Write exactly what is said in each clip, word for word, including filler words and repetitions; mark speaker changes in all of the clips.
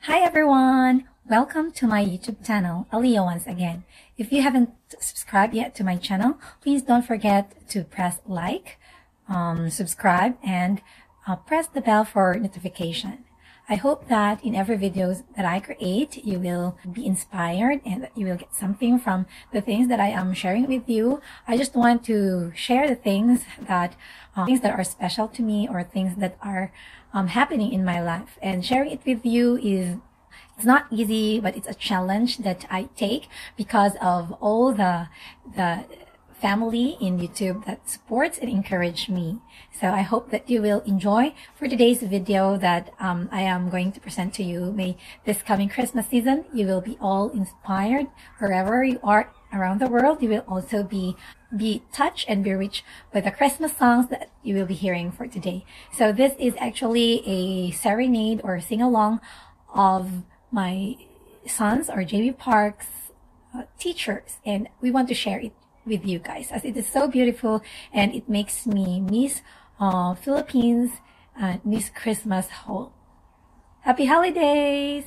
Speaker 1: Hi everyone! Welcome to my YouTube channel, Aliyah once again. If you haven't subscribed yet to my channel, please don't forget to press like, um, subscribe, and uh, press the bell for notification. I hope that in every videos that I create, you will be inspired and that you will get something from the things that I am sharing with you. I just want to share the things that um, things that are special to me or things that are um, happening in my life. And sharing it with you is it's not easy, but it's a challenge that I take because of all the the family in YouTube that supports and encourage me. So I hope that you will enjoy for today's video that um, I am going to present to you. May this coming Christmas season, you will be all inspired wherever you are around the world. You will also be be touched and be reached by the Christmas songs that you will be hearing for today. So this is actually a serenade or sing-along of my sons or J B Park's uh, teachers, and we want to share it with you guys as it is so beautiful and it makes me miss uh, Philippines and miss Christmas whole. Happy holidays!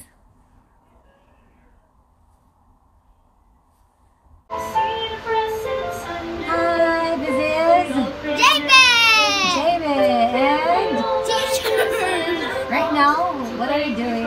Speaker 1: Hi, this is
Speaker 2: David!
Speaker 1: David and
Speaker 2: Teacher!
Speaker 1: right now, what are you doing?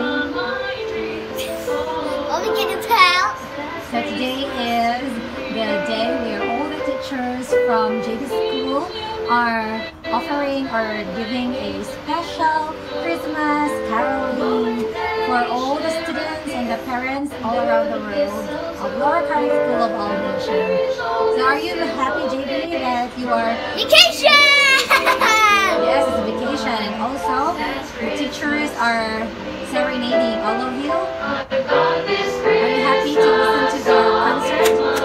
Speaker 2: Only get a towel.
Speaker 1: So today is the day where all the teachers from J B School are offering or giving a special Christmas caroling for all the students and the parents all around the world of Lora Carnaig School of all nations. So are you happy, J B, that you are...
Speaker 2: Vacation!
Speaker 1: Yes, it's a vacation. And also, the teachers are serenading all of you. Are you happy to listen to the concert?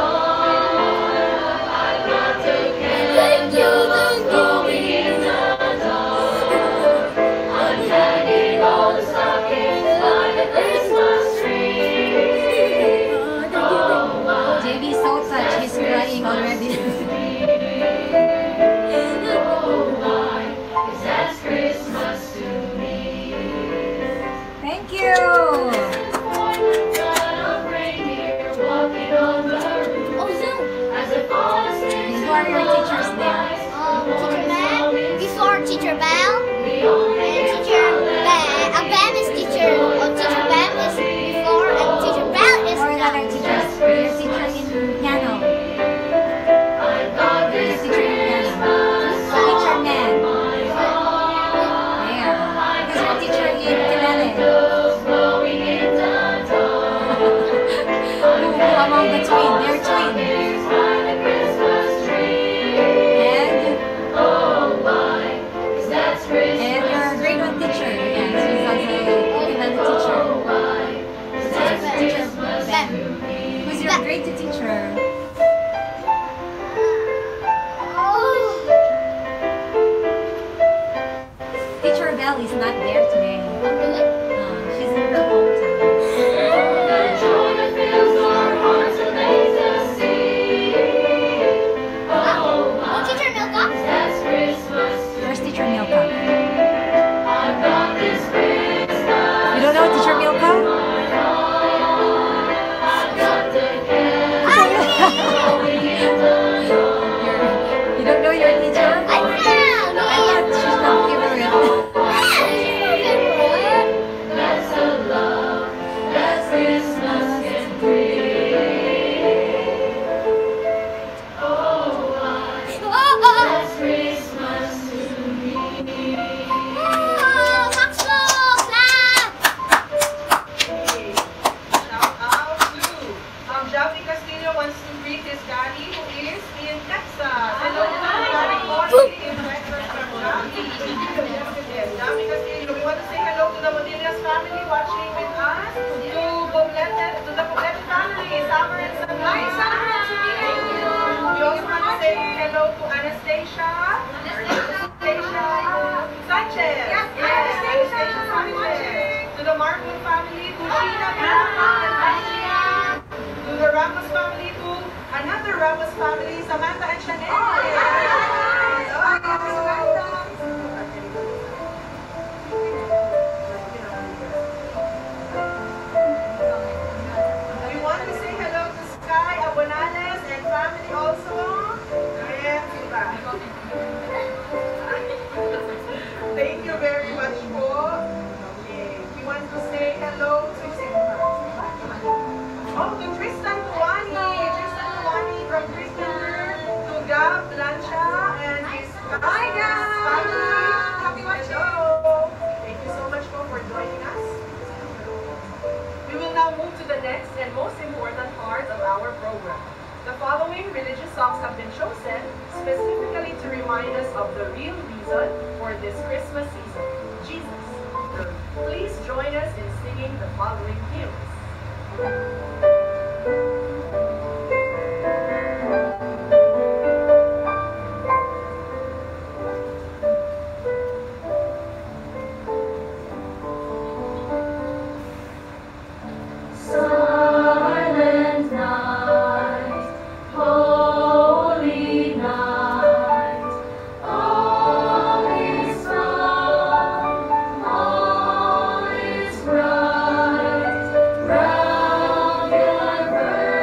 Speaker 1: J B is so touched, he's crying already. Thank you! Who are your teachers there?
Speaker 2: Um, Teacher Bam, before Teacher Bam, and Teacher Bam, uh, Bam is teacher, oh, Teacher Bam is before, and Teacher Bam is
Speaker 1: Or the
Speaker 2: now.
Speaker 1: other teachers? Your teacher in piano. Your teacher in piano. Teacher man. There. Who's your teacher in ukulele?
Speaker 3: songs have been chosen specifically to remind us of the real reason for this Christmas season, Jesus. Please join us in singing the following hymns.
Speaker 4: Bright, round your birth.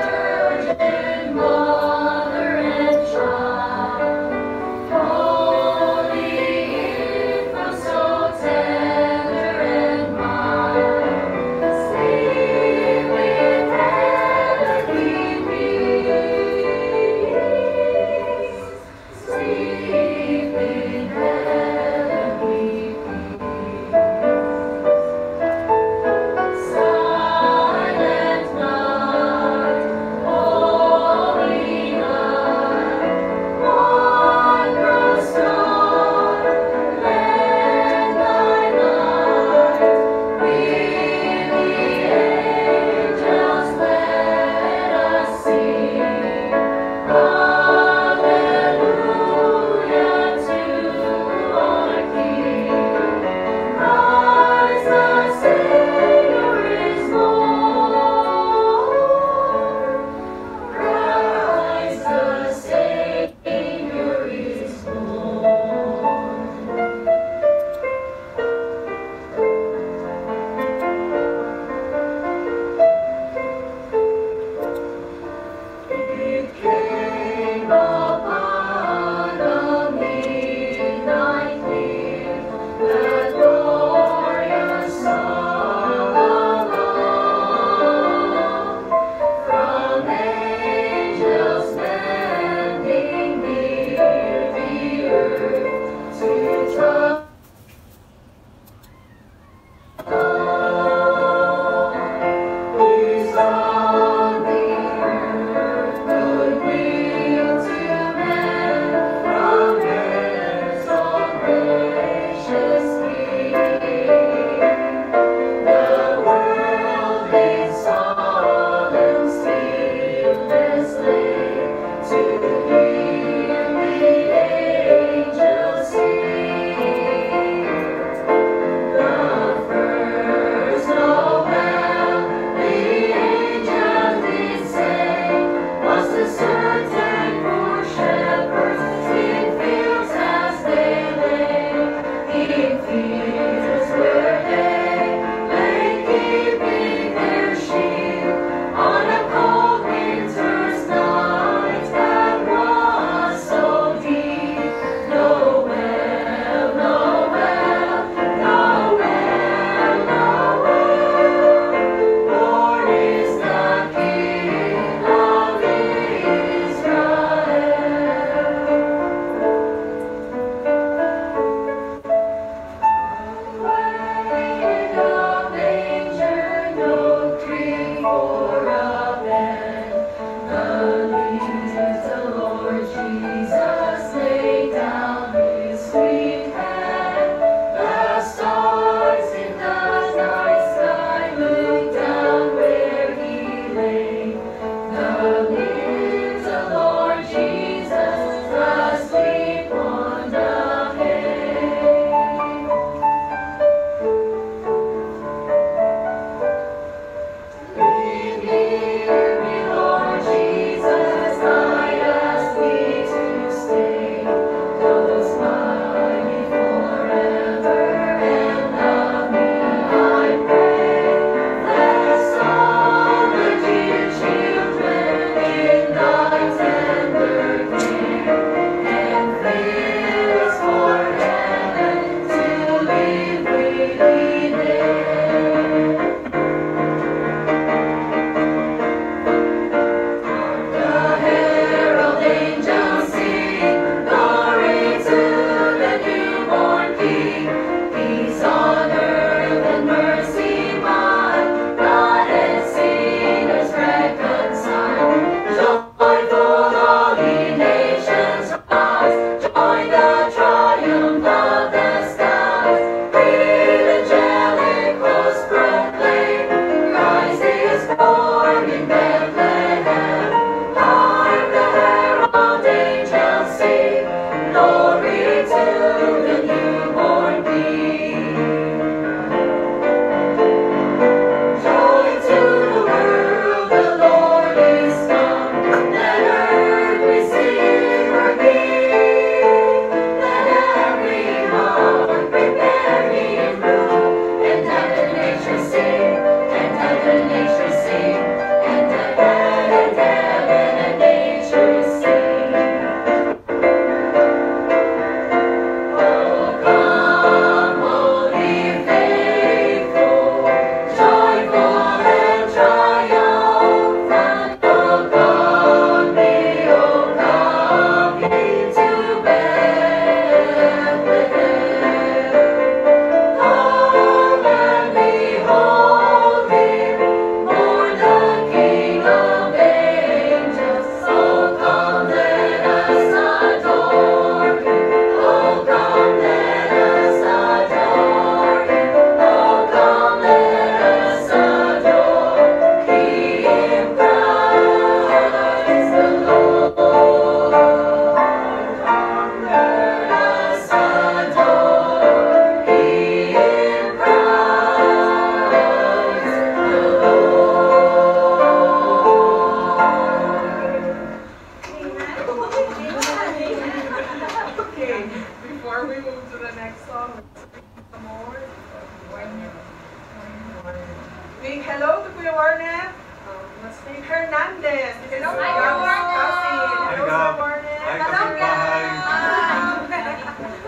Speaker 3: Big hello to Kuya Warner. Um, let's take Hernandez. Hello,
Speaker 4: Hi,
Speaker 3: Kuya
Speaker 4: Warner.
Speaker 3: Hello, Kuya Warner.
Speaker 4: Hi,
Speaker 3: Hello,
Speaker 4: kapitbahay.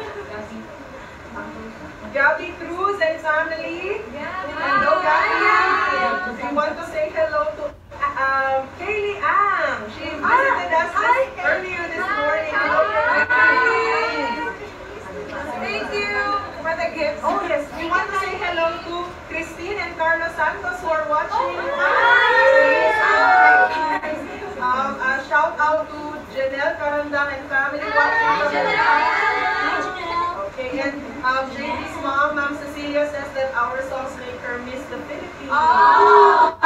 Speaker 3: Gabby Cruz and family. Hello, Gabby. We want to say hello to um, Kaylee Ang. She visited us this, earlier this morning. Hello, Kaylee.
Speaker 4: Thank you for the gifts.
Speaker 3: Oh yes, we want to say hello to Christine and Carlos Santos who are watching. Um, uh, shout out to Janelle Carandang and family watching. Okay, and um, J D's mom, Ma'am Cecilia, says that our songs make her miss the Philippines.
Speaker 4: Oh.